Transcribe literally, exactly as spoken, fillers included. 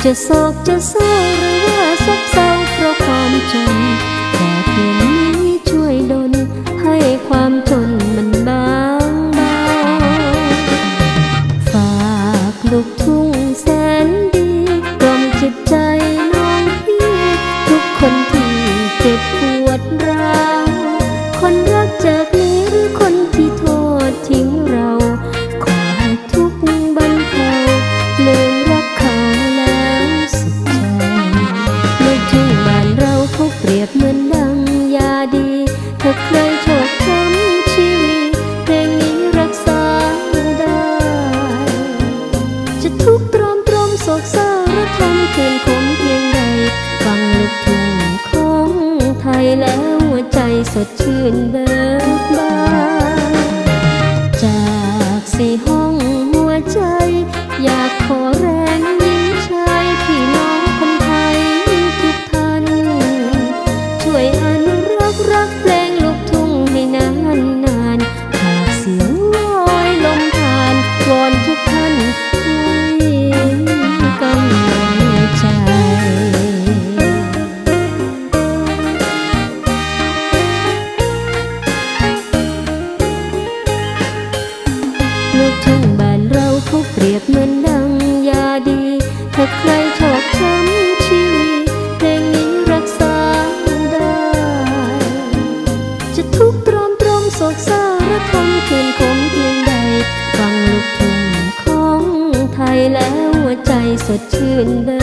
จะโศกจะเศร้าหรือว่าซบเศร้าเพราะความจนแต่เพียงนี้ช่วยดลให้ความจนมันบางเบาฝากลูกทุ่งแสนดีกล่อมจิตใจน้องพี่ทุกคนที่เจ็บปวดร้าวคนรักจากนี้หรือคนที่โทษทิ้งเราขอให้ทุกบรรเทาลืมรักเขาแล้วสุขใจลูกทุ่งบ้านเราเขาเปรียบเหมือนดังยาดีถ้าใครโชคช้ำชีวิตเพลงนี้รักษาได้จะทุกข์ตรอมตรมโศกเศร้าหรือทำคืนคมเพียงใดฟังลูกทุ่งของไทยแล้วหัวใจสดชื่นเบิกบานจากสี่ห้องหัวใจอยากขอแรงยิ้มชายพี่น้องคนไทยทุกท่านช่วยอนุรักษ์รักเพลงลูกทุ่งให้นานนานหากเสียงลอยลมผ่านวอนทุกท่านให้กำลังใจลูกทุ่งบ้านเราเขาเปรียบเหมือนดังยาดีถ้าใครชอบช้ำชีวิตเพลงนี้รักษาได้จะทุกข์ตรอมตรมโศกเศร้าระทมคืนคมเพียงใดฟังลูกทุ่งของไทยแล้วหัวใจสดชื่นเบิ